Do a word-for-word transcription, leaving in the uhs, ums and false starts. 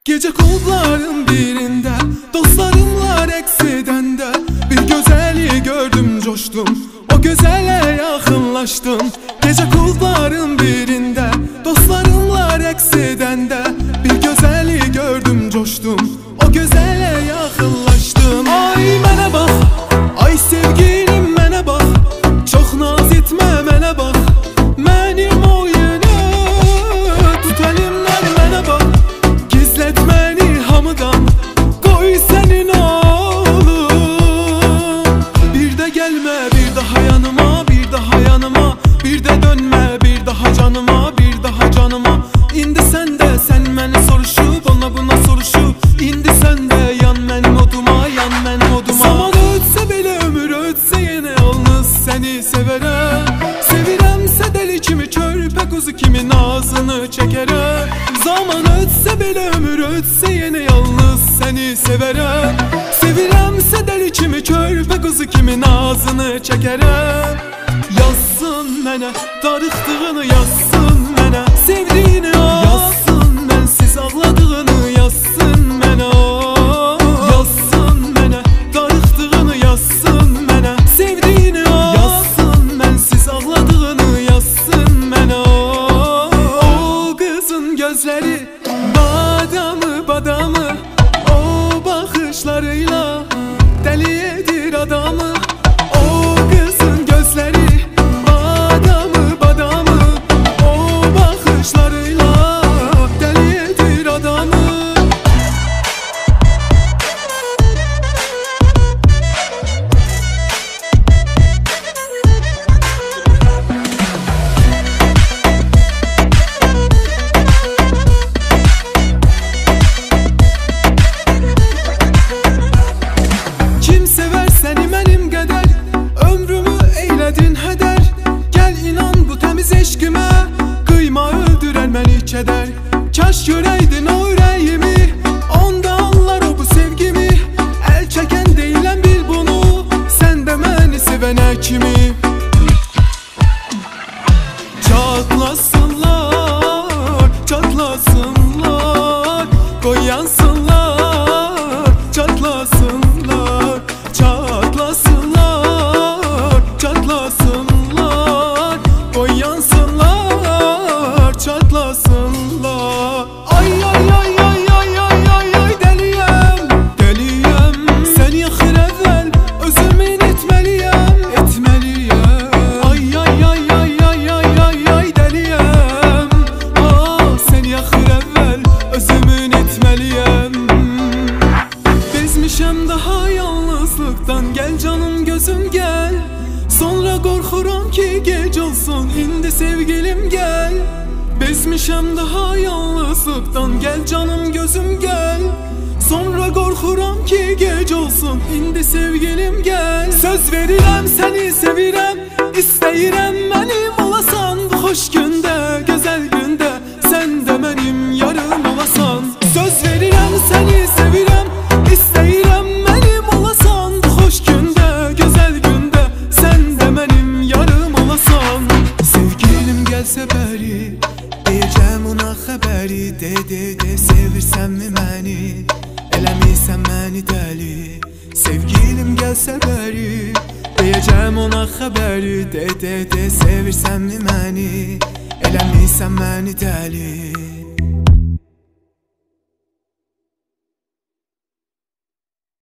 Gece kulpların birinde dostlarımla reks edende bir gözeli gördüm, coştum, o gözele yakınlaştım. Gece kulpların birinde dostlarımla reks edende bir gözeli gördüm, coştum, o gözele yakınlaştım. Ay mənə bax, ay sevgilim mənə bax, çox naz etmə mənə bax, mənim oyunu tut əlimdən mənə bax, gizlət məni hamıdan, qoy sənin oğlum. Bir də gəlmə bir daha yanıma, bir daha yanıma, bir də dönmə bir daha canıma, bir daha canıma. İndi sən də sən məni soruşub, ona buna soruşub, indi sən də yan mənim oduma, yan mənim oduma. Zaman ötsə belə ömür ötsə yenə yalnız səni sevərəm. Sevirəmsə dəli kimi, körpə quzu kimi nazını çəkərəm. Zaman ötsə belə ömür ötsə yenə yalnız səni sevərəm. Sevirəmsə dəli kimi, körpə quzu kimi nazını çəkərəm. Yazsın mənə darıxdığını, yazsın mənə sevdiyini, yazsın mənsiz ağladığını, yazsın mənə, yazsın mənə darıxdığını, yazsın mənə sevdiyini, yazsın mənsiz ağladığını, yazsın mənə. O qızın gözləri badamı badamı, o baxışlarıyla dəli edir adamı. O qızın gözləri badamı badamı, o baxışlarıyla dəli edir adamı. Kim sever səni mənim qədər, ömrümü eylədin hədər. Gəl inan bu təmiz eşqimə, qıyma öldürər məni kədər. Kaş görəydin o ürəyimi, onda anlar o bu sevgimi. Əl çəkən deyiləm bil bunu, sən də məni sevənə kimi. Çatlasınlar, çatlasınlar, qoy yansınlar, çatlasınlar, çatlasınlar, çatlasınlar, qoy yansınlar, çatlasınlar. Ay ay ay ay ay ay ay ay dəliyəm, dəliyəm, səni axır əvvəl özümün etməliyəm, etməliyəm. Ay ay ay ay ay ay ay ay dəliyəm, ah səni axır əvvəl özümün etməliyəm. Bezmişəm daha yalnızlıqdan, gəl canım gözüm gəl. Sonra qorxuram ki gec olsun, indi sevgilim gəl. Bezmişəm daha yalnızlıqdan, gəl canım gözüm gəl. Sonra qorxuram ki gec olsun, indi sevgilim gəl. Söz verirəm səni sevirəm, istəyirəm mənim olasan. Bu xoş gündə, gözəl gündə, sən də mənim yarım olasan. Söz verirəm səni sevirəm, istəyirəm mənim olasan. Bu xoş gündə, gözəl gündə, sən də mənim yarım olasan. Sevgilim gəlsə bəri, deyəcəm ona xəbəri. De de de sevirsənmi məni, eləmirsən məni dəli. Sevgilim gəlsə bəri, deyəcəm ona xəbəri. De de de sevirsənmi məni, eləmirsən məni dəli.